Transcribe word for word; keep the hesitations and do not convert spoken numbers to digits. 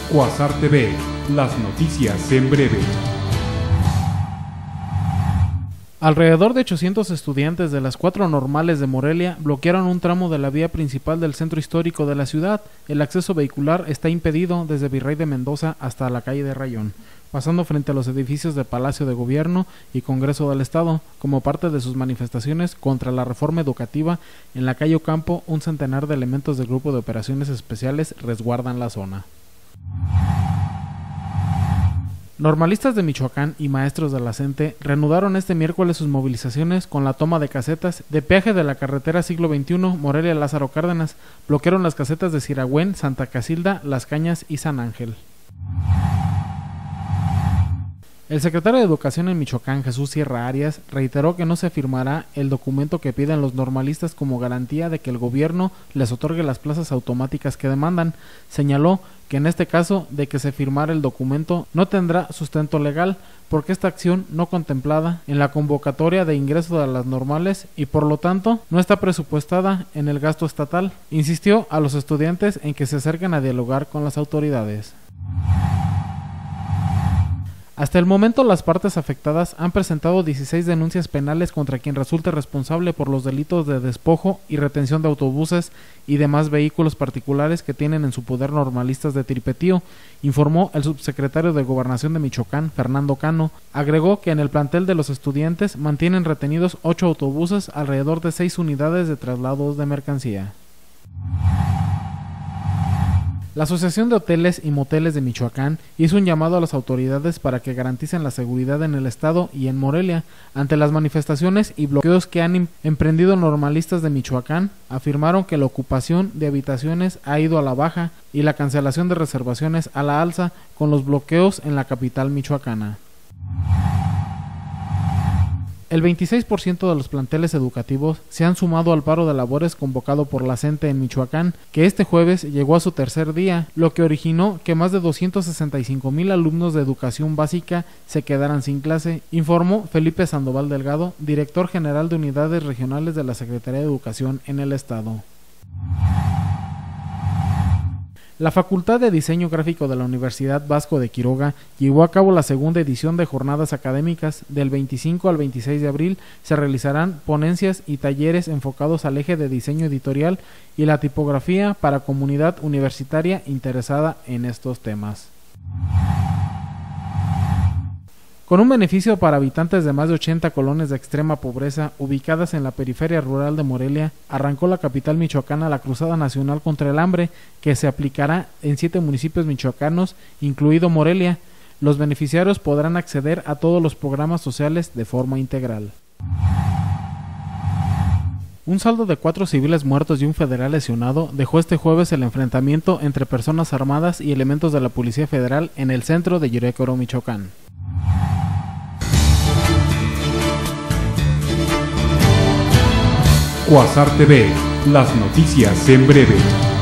Quasar T V, las noticias en breve. Alrededor de ochocientos estudiantes de las cuatro normales de Morelia bloquearon un tramo de la vía principal del centro histórico de la ciudad. El acceso vehicular está impedido desde Virrey de Mendoza hasta la calle de Rayón, pasando frente a los edificios de Palacio de Gobierno y Congreso del Estado, como parte de sus manifestaciones contra la reforma educativa. En la calle Ocampo, un centenar de elementos del Grupo de Operaciones Especiales resguardan la zona. Normalistas de Michoacán y maestros de la CENTE reanudaron este miércoles sus movilizaciones con la toma de casetas de peaje de la carretera Siglo veintiuno Morelia-Lázaro Cárdenas. Bloquearon las casetas de Siragüen, Santa Casilda, Las Cañas y San Ángel. El secretario de Educación en Michoacán, Jesús Sierra Arias, reiteró que no se firmará el documento que piden los normalistas como garantía de que el gobierno les otorgue las plazas automáticas que demandan. Señaló que en este caso de que se firmara el documento no tendrá sustento legal, porque esta acción no contemplada en la convocatoria de ingreso de las normales y por lo tanto no está presupuestada en el gasto estatal. Insistió a los estudiantes en que se acerquen a dialogar con las autoridades. Hasta el momento, las partes afectadas han presentado dieciséis denuncias penales contra quien resulte responsable por los delitos de despojo y retención de autobuses y demás vehículos particulares que tienen en su poder normalistas de Tripetío, informó el subsecretario de Gobernación de Michoacán, Fernando Cano. Agregó que en el plantel de los estudiantes mantienen retenidos ocho autobuses, alrededor de seis unidades de traslados de mercancía. La Asociación de Hoteles y Moteles de Michoacán hizo un llamado a las autoridades para que garanticen la seguridad en el estado y en Morelia ante las manifestaciones y bloqueos que han emprendido normalistas de Michoacán. Afirmaron que la ocupación de habitaciones ha ido a la baja y la cancelación de reservaciones a la alza con los bloqueos en la capital michoacana. El veintiséis por ciento de los planteles educativos se han sumado al paro de labores convocado por la CENTE en Michoacán, que este jueves llegó a su tercer día, lo que originó que más de doscientos sesenta y cinco mil alumnos de educación básica se quedaran sin clase, informó Felipe Sandoval Delgado, director general de unidades regionales de la Secretaría de Educación en el estado. La Facultad de Diseño Gráfico de la Universidad Vasco de Quiroga llevó a cabo la segunda edición de jornadas académicas. Del veinticinco al veintiséis de abril se realizarán ponencias y talleres enfocados al eje de diseño editorial y la tipografía para comunidad universitaria interesada en estos temas. Con un beneficio para habitantes de más de ochenta colonias de extrema pobreza ubicadas en la periferia rural de Morelia, arrancó la capital michoacana la Cruzada Nacional contra el Hambre, que se aplicará en siete municipios michoacanos, incluido Morelia. Los beneficiarios podrán acceder a todos los programas sociales de forma integral. Un saldo de cuatro civiles muertos y un federal lesionado dejó este jueves el enfrentamiento entre personas armadas y elementos de la Policía Federal en el centro de Yurecoro, Michoacán. Quasar T V, las noticias en breve.